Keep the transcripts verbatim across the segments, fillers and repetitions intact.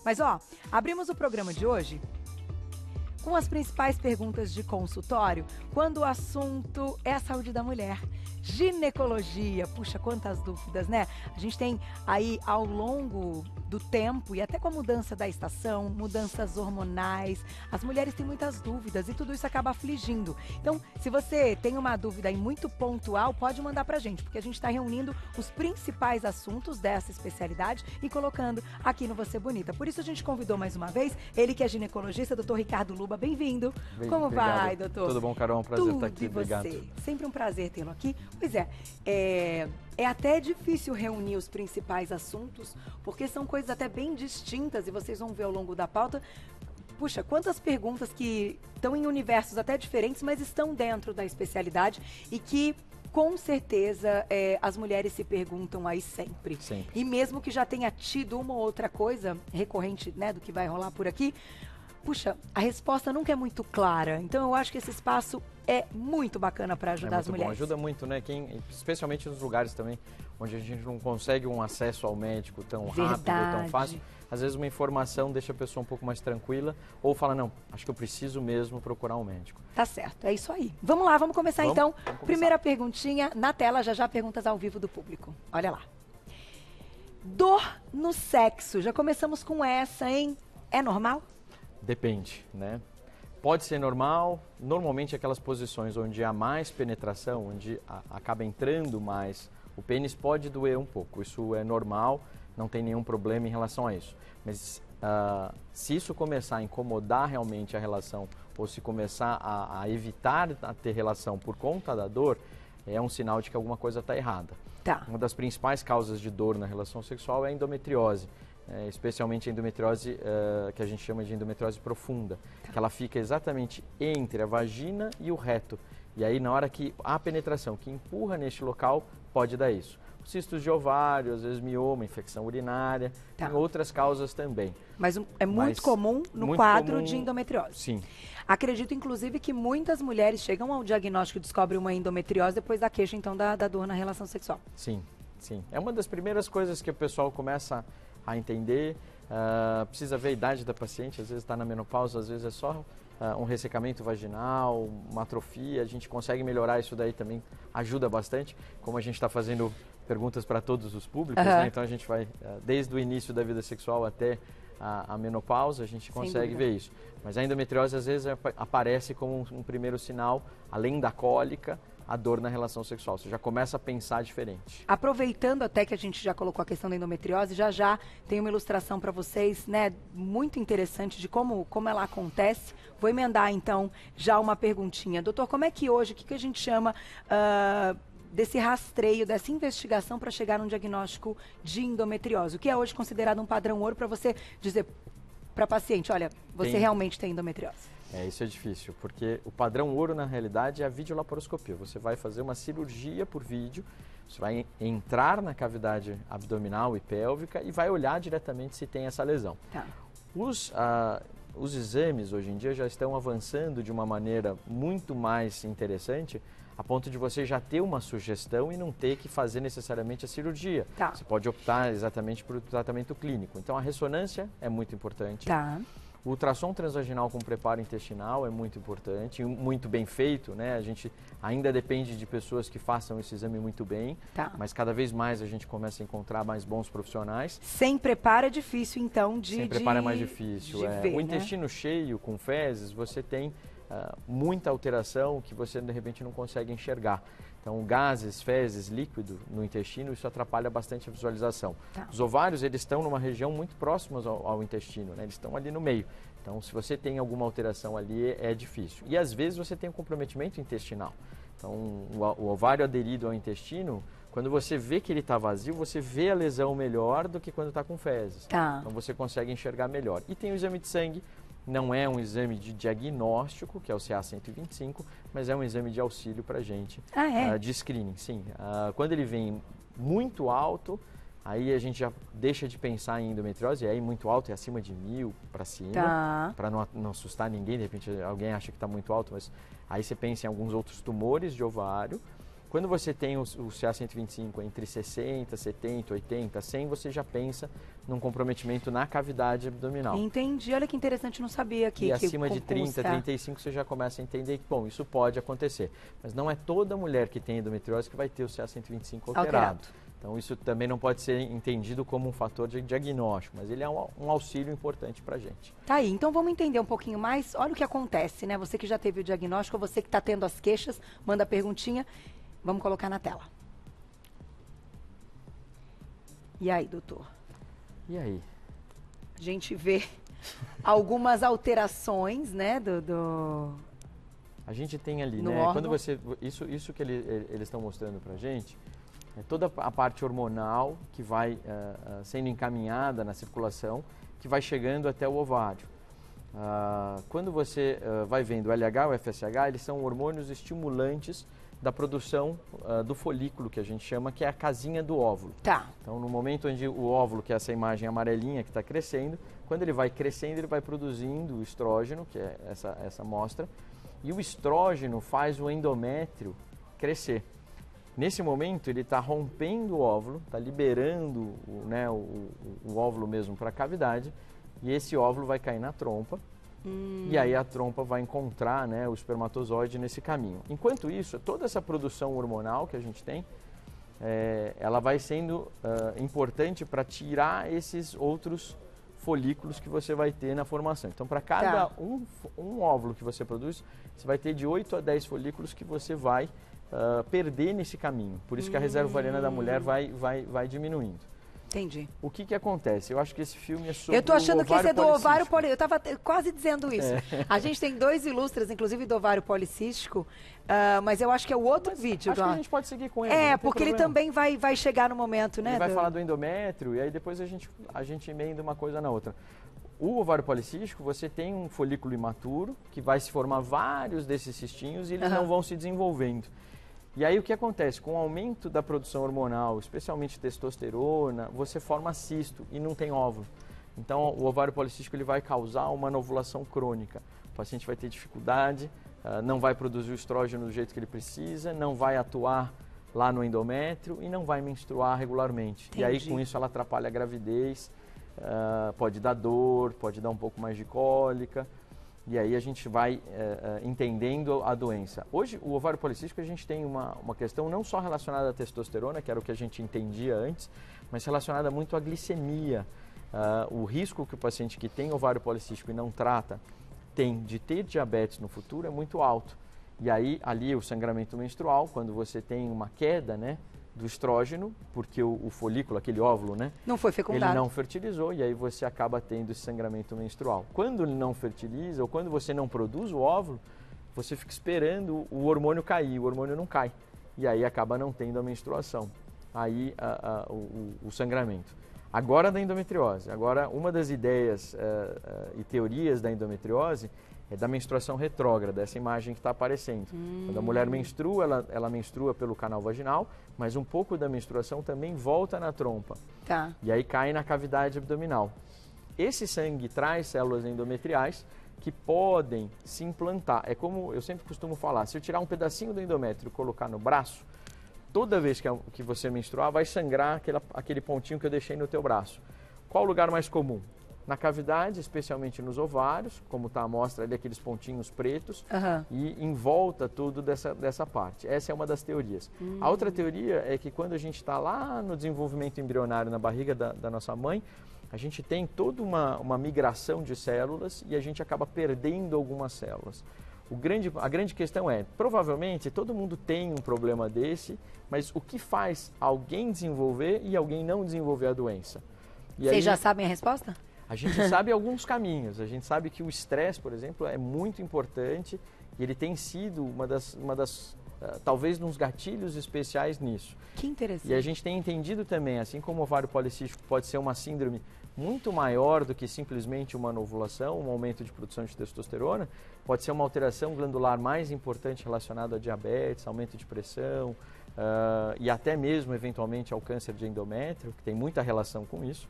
Mas ó, abrimos o programa de hoje com as principais perguntas de consultório, quando o assunto é a saúde da mulher. Ginecologia, puxa, quantas dúvidas, né? A gente tem aí ao longo do tempo e até com a mudança da estação, mudanças hormonais, as mulheres têm muitas dúvidas e tudo isso acaba afligindo. Então, se você tem uma dúvida aí muito pontual, pode mandar pra gente, porque a gente está reunindo os principais assuntos dessa especialidade e colocando aqui no Você Bonita. Por isso a gente convidou mais uma vez, ele que é ginecologista, doutor Ricardo Luba, bem-vindo. Bem, Como obrigado. vai, doutor? Tudo bom, Carol? Um prazer Tudo estar aqui, e obrigado. você? Sempre um prazer tê-lo aqui. Pois é, é, é até difícil reunir os principais assuntos, porque são coisas até bem distintas e vocês vão ver ao longo da pauta. Puxa, quantas perguntas que estão em universos até diferentes, mas estão dentro da especialidade e que, com certeza, é, as mulheres se perguntam aí sempre. Sempre. E mesmo que já tenha tido uma ou outra coisa recorrente, né, do que vai rolar por aqui, puxa, a resposta nunca é muito clara. Então, eu acho que esse espaço é muito bacana para ajudar é as muito mulheres. Bom. Ajuda muito, né? Quem, especialmente nos lugares também onde a gente não consegue um acesso ao médico tão rápido, Verdade. tão fácil. Às vezes uma informação deixa a pessoa um pouco mais tranquila ou fala, não, acho que eu preciso mesmo procurar um médico. Tá certo, é isso aí. Vamos lá, vamos começar Vamos? então. Vamos começar. Primeira perguntinha na tela, já já perguntas ao vivo do público. Olha lá. Dor no sexo. Já começamos com essa, hein? É normal? Depende, né? Pode ser normal, normalmente aquelas posições onde há mais penetração, onde a, acaba entrando mais, o pênis pode doer um pouco, isso é normal, não tem nenhum problema em relação a isso. Mas uh, se isso começar a incomodar realmente a relação, ou se começar a, a evitar a ter relação por conta da dor, é um sinal de que alguma coisa está errada. Tá. Uma das principais causas de dor na relação sexual é a endometriose. É, especialmente a endometriose, uh, que a gente chama de endometriose profunda, tá. Que ela fica exatamente entre a vagina e o reto. E aí, na hora que há penetração que empurra neste local, pode dar isso. Cistos de ovário, às vezes mioma, infecção urinária, tá. Tem outras causas também. Mas é muito Mas, comum no muito quadro comum, de endometriose. Sim. Acredito, inclusive, que muitas mulheres chegam ao diagnóstico e descobrem uma endometriose depois da queixa, então, da, da dor na relação sexual. Sim, sim. É uma das primeiras coisas que o pessoal começa a entender, uh, precisa ver a idade da paciente, às vezes está na menopausa, às vezes é só uh, um ressecamento vaginal, uma atrofia, a gente consegue melhorar isso daí também, ajuda bastante, como a gente está fazendo perguntas para todos os públicos, uhum. Né? Então a gente vai, uh, desde o início da vida sexual até a, a menopausa, a gente consegue ver isso. Mas a endometriose às vezes ap aparece como um, um primeiro sinal, além da cólica, a dor na relação sexual. Você já começa a pensar diferente. Aproveitando até que a gente já colocou a questão da endometriose, já já tem uma ilustração para vocês, né, muito interessante de como, como ela acontece. Vou emendar, então, já uma perguntinha. Doutor, como é que hoje, o que, que a gente chama uh, desse rastreio, dessa investigação para chegar num diagnóstico de endometriose? O que é hoje considerado um padrão ouro para você dizer para a paciente, olha, você tem... realmente tem endometriose? É, isso é difícil, porque o padrão ouro, na realidade, é a videolaparoscopia. Você vai fazer uma cirurgia por vídeo, você vai entrar na cavidade abdominal e pélvica e vai olhar diretamente se tem essa lesão. Tá. Os, ah, os exames, hoje em dia, já estão avançando de uma maneira muito mais interessante, a ponto de você já ter uma sugestão e não ter que fazer necessariamente a cirurgia. Tá. Você pode optar exatamente por tratamento clínico. Então, a ressonância é muito importante. Tá. O ultrassom transvaginal com preparo intestinal é muito importante, muito bem feito, né? A gente ainda depende de pessoas que façam esse exame muito bem, tá. Mas cada vez mais a gente começa a encontrar mais bons profissionais. Sem preparo é difícil, então, de Sem preparo é mais difícil. De é. ver, o intestino né? cheio, com fezes, você tem uh, muita alteração que você, de repente, não consegue enxergar. Então, gases, fezes, líquido no intestino, isso atrapalha bastante a visualização. Tá. Os ovários, eles estão numa região muito próxima ao, ao intestino, né? Eles estão ali no meio. Então, se você tem alguma alteração ali, é, é difícil. E, às vezes, você tem um comprometimento intestinal. Então, o, o ovário aderido ao intestino, quando você vê que ele está vazio, você vê a lesão melhor do que quando está com fezes. Tá. Então, você consegue enxergar melhor. E tem o exame de sangue. Não é um exame de diagnóstico, que é o C A cento e vinte e cinco, mas é um exame de auxílio para a gente, ah, é? uh, de screening, sim. Uh, quando ele vem muito alto, aí a gente já deixa de pensar em endometriose, e aí muito alto é acima de mil para cima, tá. para não, não assustar ninguém, de repente alguém acha que está muito alto, mas aí você pensa em alguns outros tumores de ovário, Quando você tem o, o C A cento e vinte e cinco entre sessenta, setenta, oitenta, cem, você já pensa num comprometimento na cavidade abdominal. Entendi. Olha que interessante, não sabia que... E que acima com, de trinta, trinta e cinco, você já começa a entender que, bom, isso pode acontecer. Mas não é toda mulher que tem endometriose que vai ter o C A cento e vinte e cinco alterado. alterado. Então, isso também não pode ser entendido como um fator de diagnóstico, mas ele é um, um auxílio importante para a gente. Tá aí, então vamos entender um pouquinho mais. Olha o que acontece, né? Você que já teve o diagnóstico, você que está tendo as queixas, manda a perguntinha. Vamos colocar na tela. E aí, doutor? E aí? A gente vê algumas alterações, né, do... do... A gente tem ali, no né? órgão. Quando você... Isso, isso que ele, eles estão mostrando pra gente, é toda a parte hormonal que vai uh, uh, sendo encaminhada na circulação, que vai chegando até o ovário. Uh, quando você uh, vai vendo o L H e o F S H, eles são hormônios estimulantes da produção uh, do folículo, que a gente chama, que é a casinha do óvulo. Tá. Então, no momento onde o óvulo, que é essa imagem amarelinha que está crescendo, quando ele vai crescendo, ele vai produzindo o estrógeno, que é essa, essa amostra, e o estrógeno faz o endométrio crescer. Nesse momento, ele está rompendo o óvulo, está liberando o, né, o, o, o óvulo mesmo para a cavidade, e esse óvulo vai cair na trompa, hum. e aí a trompa vai encontrar, né, o espermatozoide nesse caminho. Enquanto isso, toda essa produção hormonal que a gente tem, é, ela vai sendo uh, importante para tirar esses outros folículos que você vai ter na formação. Então, para cada tá. um, um óvulo que você produz, você vai ter de oito a dez folículos que você vai uh, perder nesse caminho. Por isso que a reserva ovariana da mulher vai, vai, vai diminuindo. Entendi. O que que acontece? Eu acho que esse filme é sobre Eu tô achando que esse é do ovário policístico. policístico. Eu tava quase dizendo isso. É. A gente tem dois ilustras, inclusive do ovário policístico, uh, mas eu acho que é o outro mas vídeo. Acho do... que a gente pode seguir com ele. É, porque ele também vai, vai chegar no momento, né? Ele vai do... falar do endométrio e aí depois a gente, a gente emenda uma coisa na outra. O ovário policístico, você tem um folículo imaturo que vai se formar vários desses cistinhos e eles uhum. não vão se desenvolvendo. E aí o que acontece? Com o aumento da produção hormonal, especialmente testosterona, você forma cisto e não tem óvulo. Então o ovário policístico ele vai causar uma anovulação crônica. O paciente vai ter dificuldade, uh, não vai produzir o estrógeno do jeito que ele precisa, não vai atuar lá no endométrio e não vai menstruar regularmente. Entendi. E aí com isso ela atrapalha a gravidez, uh, pode dar dor, pode dar um pouco mais de cólica. E aí a gente vai uh, uh, entendendo a doença. Hoje, o ovário policístico, a gente tem uma, uma questão não só relacionada à testosterona, que era o que a gente entendia antes, mas relacionada muito à glicemia. Uh, o risco que o paciente que tem ovário policístico e não trata tem de ter diabetes no futuro é muito alto. E aí, ali, o sangramento menstrual, quando você tem uma queda, né, do estrógeno, porque o, o folículo, aquele óvulo, né? Não foi fecundado. Ele não fertilizou e aí você acaba tendo esse sangramento menstrual. Quando ele não fertiliza ou quando você não produz o óvulo, você fica esperando o hormônio cair, o hormônio não cai. E aí acaba não tendo a menstruação. Aí a, a, o, o sangramento. Agora da endometriose. Agora, uma das ideias uh, uh, e teorias da endometriose é da menstruação retrógrada, essa imagem que está aparecendo. Hum. Quando a mulher menstrua, ela, ela menstrua pelo canal vaginal, mas um pouco da menstruação também volta na trompa. Tá. E aí cai na cavidade abdominal. Esse sangue traz células endometriais que podem se implantar. É como eu sempre costumo falar, se eu tirar um pedacinho do endométrio e colocar no braço, toda vez que, que você menstruar, vai sangrar aquele, aquele pontinho que eu deixei no teu braço. Qual o lugar mais comum? Na cavidade, especialmente nos ovários, como está a amostra ali, aqueles pontinhos pretos, uhum. e em volta tudo dessa, dessa parte. Essa é uma das teorias. Uhum. A outra teoria é que quando a gente está lá no desenvolvimento embrionário, na barriga da, da nossa mãe, a gente tem toda uma, uma migração de células e a gente acaba perdendo algumas células. O grande, a grande questão é, provavelmente todo mundo tem um problema desse, mas o que faz alguém desenvolver e alguém não desenvolver a doença? E Vocês aí, já sabem a resposta? A gente sabe alguns caminhos. A gente sabe que o estresse, por exemplo, é muito importante e ele tem sido uma das, uma das uh, talvez, uns gatilhos especiais nisso. Que interessante. E a gente tem entendido também, assim como o ovário policístico pode ser uma síndrome muito maior do que simplesmente uma anovulação, um aumento de produção de testosterona, pode ser uma alteração glandular mais importante relacionada a diabetes, aumento de pressão, uh, e até mesmo, eventualmente, ao câncer de endométrio, que tem muita relação com isso.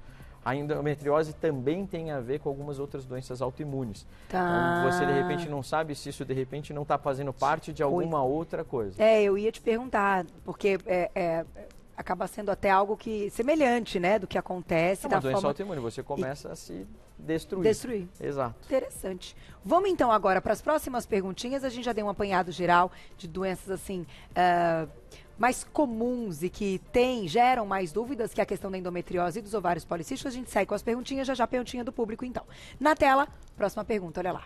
a endometriose também tem a ver com algumas outras doenças autoimunes. Tá. Então, você de repente não sabe se isso de repente não está fazendo parte de alguma outra coisa. É, eu ia te perguntar, porque é, é, acaba sendo até algo que semelhante, né, do que acontece. É uma da doença forma... autoimune, você começa e... a se destruir. Destruir. Exato. Interessante. Vamos então agora para as próximas perguntinhas. A gente já deu um apanhado geral de doenças assim uh, mais comuns e que tem, geram mais dúvidas, que é a questão da endometriose e dos ovários policísticos. A gente segue com as perguntinhas, já já a perguntinha do público então. Na tela, próxima pergunta, olha lá.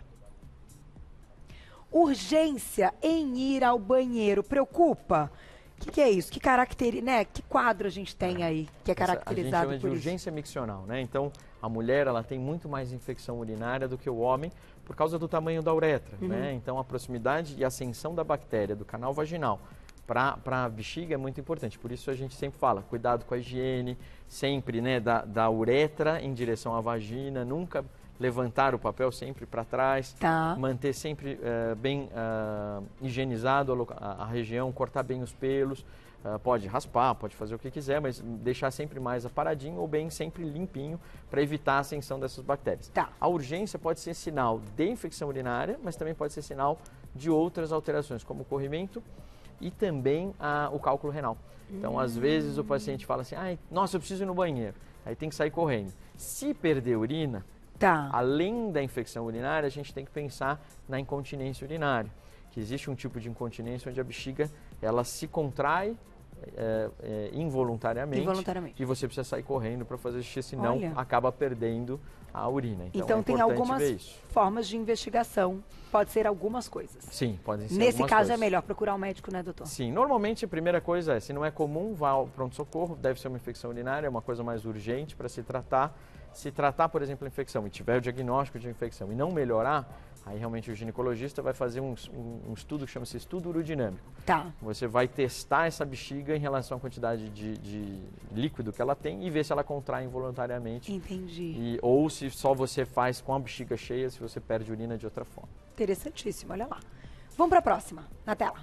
Urgência em ir ao banheiro preocupa? O que, que é isso? Que caracteri... né? Que quadro a gente tem aí que é caracterizado por isso? A gente chama de urgência miccional, né? Então, a mulher ela tem muito mais infecção urinária do que o homem por causa do tamanho da uretra, uhum. né? Então, a proximidade e ascensão da bactéria do canal vaginal para a bexiga é muito importante. Por isso, a gente sempre fala, cuidado com a higiene, sempre, né, da, da uretra em direção à vagina, nunca levantar o papel sempre para trás, tá. manter sempre uh, bem uh, higienizado a, a região, cortar bem os pelos, uh, pode raspar, pode fazer o que quiser, mas deixar sempre mais aparadinho ou bem sempre limpinho para evitar a ascensão dessas bactérias. Tá. A urgência pode ser sinal de infecção urinária, mas também pode ser sinal de outras alterações, como o corrimento e também a, o cálculo renal. Então, hum. às vezes o paciente fala assim, ai, nossa, eu preciso ir no banheiro, aí tem que sair correndo. Se perder urina, tá. além da infecção urinária, a gente tem que pensar na incontinência urinária, que existe um tipo de incontinência onde a bexiga ela se contrai é, é, involuntariamente, involuntariamente e você precisa sair correndo para fazer xixi, senão Olha. acaba perdendo a urina. Então, então é tem algumas isso. formas de investigação, pode ser algumas coisas. Sim, podem ser Nesse algumas caso coisas. É melhor procurar um médico, né, doutor? Sim, normalmente a primeira coisa é, se não é comum, vá ao pronto-socorro, deve ser uma infecção urinária, é uma coisa mais urgente para se tratar. Se tratar, por exemplo, a infecção e tiver o diagnóstico de infecção e não melhorar, aí realmente o ginecologista vai fazer um, um, um estudo que chama-se estudo urodinâmico. Tá. Você vai testar essa bexiga em relação à quantidade de, de líquido que ela tem e ver se ela contrai involuntariamente. Entendi. E, ou se só você faz com a bexiga cheia, se você perde urina de outra forma. Interessantíssimo, olha lá. Vamos para a próxima, na tela.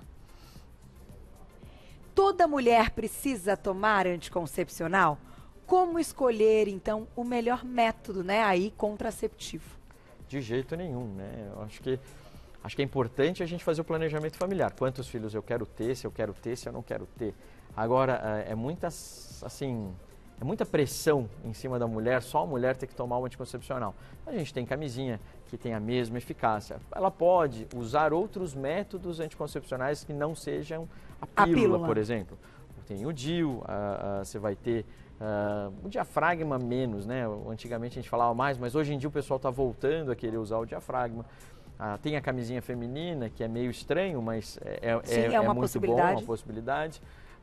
Toda mulher precisa tomar anticoncepcional? Como escolher, então, o melhor método, né, aí, contraceptivo? De jeito nenhum, né? Eu acho que, acho que é importante a gente fazer o planejamento familiar. Quantos filhos eu quero ter, se eu quero ter, se eu não quero ter. Agora, é muita, assim, é muita pressão em cima da mulher, só a mulher ter que tomar o anticoncepcional. A gente tem camisinha que tem a mesma eficácia. Ela pode usar outros métodos anticoncepcionais que não sejam a pílula, a pílula. por exemplo. Tem o D I U, a, a, você vai ter... Uh, o diafragma menos, né? Antigamente a gente falava mais, mas hoje em dia o pessoal está voltando a querer usar o diafragma. Uh, tem a camisinha feminina, que é meio estranho, mas é, Sim, é, é, uma é muito possibilidade. bom, uma possibilidade.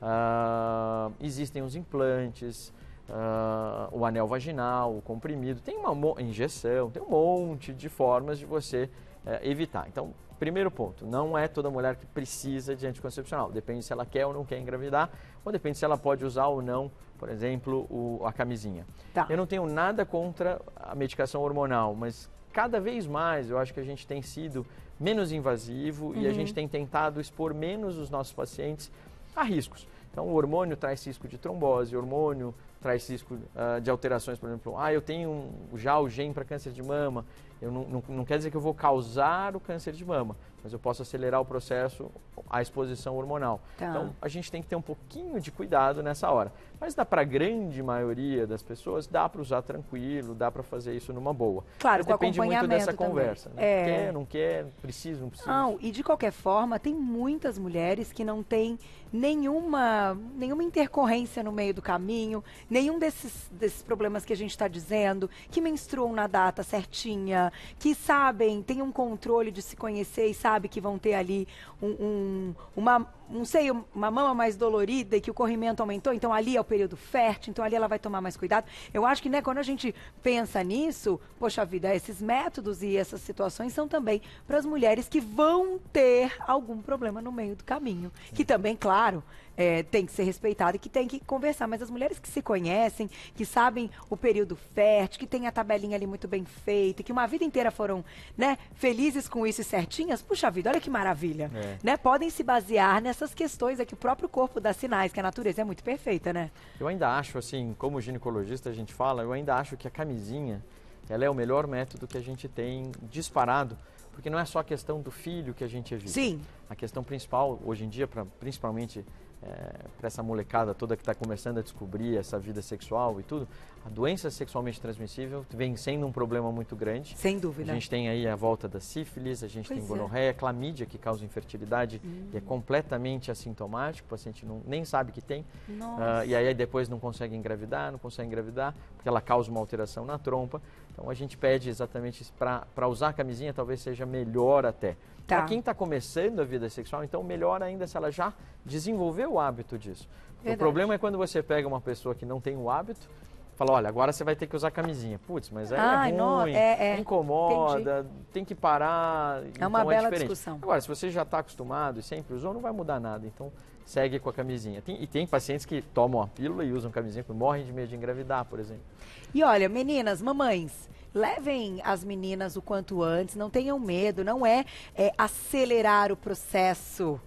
Uh, existem os implantes, uh, o anel vaginal, o comprimido, tem uma injeção, tem um monte de formas de você uh, evitar. Então, primeiro ponto, não é toda mulher que precisa de anticoncepcional. Depende se ela quer ou não quer engravidar, ou depende se ela pode usar ou não, por exemplo, o, a camisinha. Tá. Eu não tenho nada contra a medicação hormonal, mas cada vez mais eu acho que a gente tem sido menos invasivo uhum. e a gente tem tentado expor menos os nossos pacientes a riscos. Então, o hormônio traz risco de trombose, o hormônio traz risco uh, de alterações, por exemplo, ah, eu tenho um, já o gene para câncer de mama, eu não, não, não quer dizer que eu vou causar o câncer de mama, mas eu posso acelerar o processo, a exposição hormonal. Tá. Então, a gente tem que ter um pouquinho de cuidado nessa hora. Mas dá para a grande maioria das pessoas, dá para usar tranquilo, dá para fazer isso numa boa. Claro, mas com depende muito dessa também. conversa. Né? É... Quer, não quer, precisa, não precisa. Não, e de qualquer forma, tem muitas mulheres que não têm nenhuma, nenhuma intercorrência no meio do caminho, nenhum desses, desses problemas que a gente está dizendo, que menstruam na data certinha, que sabem, têm um controle de se conhecer e sabem que vão ter ali um, um, uma, não sei, uma mama mais dolorida e que o corrimento aumentou, então ali é o período fértil, então ali ela vai tomar mais cuidado. Eu acho que, né, quando a gente pensa nisso, poxa vida, esses métodos e essas situações são também para as mulheres que vão ter algum problema no meio do caminho. Que também, claro, é, tem que ser respeitado e que tem que conversar. Mas as mulheres que se conhecem, que sabem o período fértil, que tem a tabelinha ali muito bem feita, que uma vida inteira foram, né, felizes com isso e certinhas, puxa vida, olha que maravilha. É. Né? Podem se basear nessas questões aqui, o próprio corpo dá sinais, que a natureza é muito perfeita, né? Eu ainda acho, assim, como ginecologista a gente fala, eu ainda acho que a camisinha, ela é o melhor método que a gente tem disparado, porque não é só a questão do filho que a gente evita. Sim. A questão principal, hoje em dia, pra, principalmente é, para essa molecada toda que está começando a descobrir essa vida sexual e tudo, a doença sexualmente transmissível vem sendo um problema muito grande. Sem dúvida. A gente tem aí a volta da sífilis, a gente Pois tem é. gonorreia, clamídia, que causa infertilidade Hum. e é completamente assintomático, o paciente não, nem sabe que tem. Nossa. Uh, e aí depois não consegue engravidar, não consegue engravidar, porque ela causa uma alteração na trompa. Então a gente pede exatamente para usar a camisinha, talvez seja melhor até. Tá. Para quem está começando a vida sexual, então melhor ainda se ela já desenvolveu o hábito disso. Porque o problema é quando você pega uma pessoa que não tem o hábito, fala, olha, agora você vai ter que usar camisinha. Putz, mas aí Ai, é ruim, no- é, é. incomoda, Entendi. tem que parar. É uma então bela diferente. discussão. Agora, se você já está acostumado e sempre usou, não vai mudar nada. Então, segue com a camisinha. Tem- e tem pacientes que tomam a pílula e usam camisinha, porque morrem de medo de engravidar, por exemplo. E olha, meninas, mamães, levem as meninas o quanto antes, não tenham medo, não é, é acelerar o processo,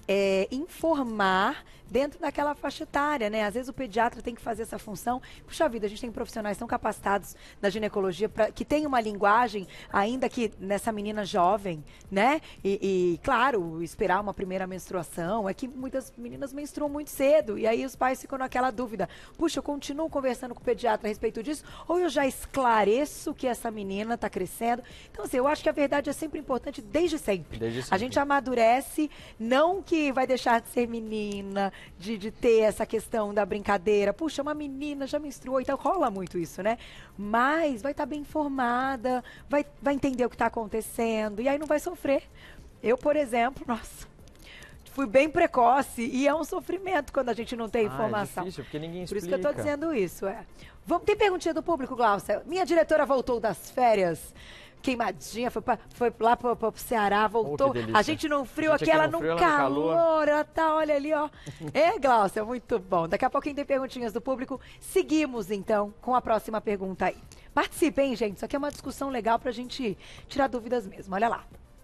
é informar dentro daquela faixa etária, né? Às vezes o pediatra tem que fazer essa função. Puxa vida, a gente tem profissionais tão capacitados na ginecologia pra, que tem uma linguagem, ainda que nessa menina jovem, né? E, e, claro, esperar uma primeira menstruação, é que muitas meninas menstruam muito cedo, e aí os pais ficam naquela dúvida. Puxa, eu continuo conversando com o pediatra a respeito disso, ou eu já esclareço que essa menina está crescendo. Então, assim, eu acho que a verdade é sempre importante desde sempre. Desde A sempre. gente amadurece, não que vai deixar de ser menina, de, de ter essa questão da brincadeira. Puxa, uma menina já menstruou, então rola muito isso, né? Mas vai estar bem informada, vai, vai entender o que está acontecendo, e aí não vai sofrer. Eu, por exemplo, nossa, fui bem precoce, e é um sofrimento quando a gente não tem Ah, informação. é difícil, porque ninguém Por explica. isso que eu estou dizendo isso, é. Vamos, tem perguntinha do público, Glaucia? Minha diretora voltou das férias, queimadinha, foi, pra, foi lá pro, pro Ceará, voltou. Oh, que delícia. A gente no frio, A gente aqui ela no no frio, ela no calor, calor. ela tá, olha ali, ó. É, Glaucia, muito bom. Daqui a pouquinho tem perguntinhas do público. Seguimos, então, com a próxima pergunta aí. Participem, gente. Isso aqui é uma discussão legal pra gente tirar dúvidas mesmo. Olha lá.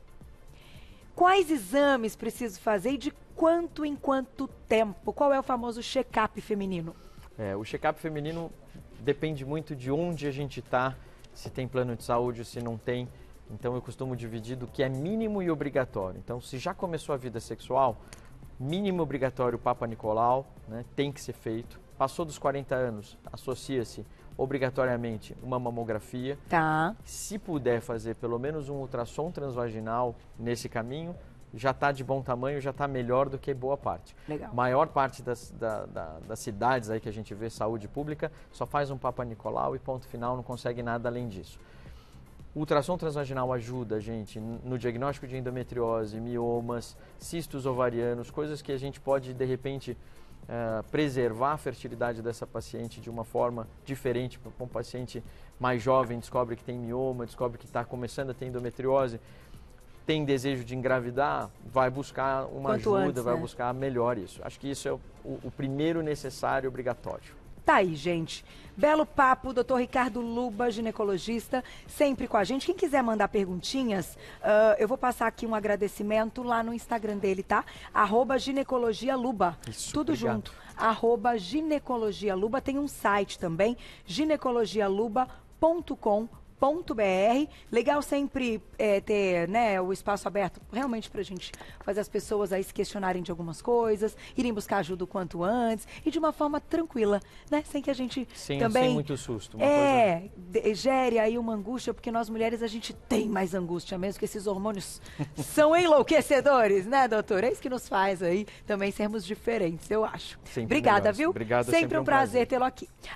Quais exames preciso fazer e de quanto em quanto tempo? Qual é o famoso check-up feminino? É, o check-up feminino depende muito de onde a gente está, se tem plano de saúde ou se não tem. Então eu costumo dividir do que é mínimo e obrigatório. Então, se já começou a vida sexual, mínimo obrigatório Papa Nicolau, né, tem que ser feito. Passou dos quarenta anos, associa-se obrigatoriamente uma mamografia. Tá. Se puder fazer pelo menos um ultrassom transvaginal nesse caminho, já está de bom tamanho, já está melhor do que boa parte. Legal. Maior parte das, da, da, das cidades aí que a gente vê saúde pública só faz um Papa Nicolau e ponto final, não consegue nada além disso. O ultrassom transvaginal ajuda a gente no diagnóstico de endometriose, miomas, cistos ovarianos, coisas que a gente pode, de repente, uh, preservar a fertilidade dessa paciente de uma forma diferente. Um paciente mais jovem descobre que tem mioma, descobre que está começando a ter endometriose, tem desejo de engravidar, vai buscar uma Quanto ajuda, antes, vai né? buscar melhor isso. Acho que isso é o, o primeiro necessário obrigatório. Tá aí, gente. Belo papo, doutor Ricardo Luba, ginecologista, sempre com a gente. Quem quiser mandar perguntinhas, uh, eu vou passar aqui um agradecimento lá no Instagram dele, tá? Arroba ginecologia Luba. Isso, Tudo obrigado. junto. Arroba ginecologia Luba. Tem um site também, ginecologia luba ponto com ponto br. Legal sempre é, ter, né, o espaço aberto realmente pra gente fazer as pessoas aí se questionarem de algumas coisas, irem buscar ajuda o quanto antes e de uma forma tranquila, né? Sem que a gente Sem, também sem muito susto. Uma é, de- gere aí uma angústia, porque nós mulheres a gente tem mais angústia mesmo, que esses hormônios são enlouquecedores, né, doutor? É isso que nos faz aí também sermos diferentes, eu acho. Sempre Obrigada, melhores. viu? Obrigado, é sempre sempre um um prazer prazer. tê-lo aqui.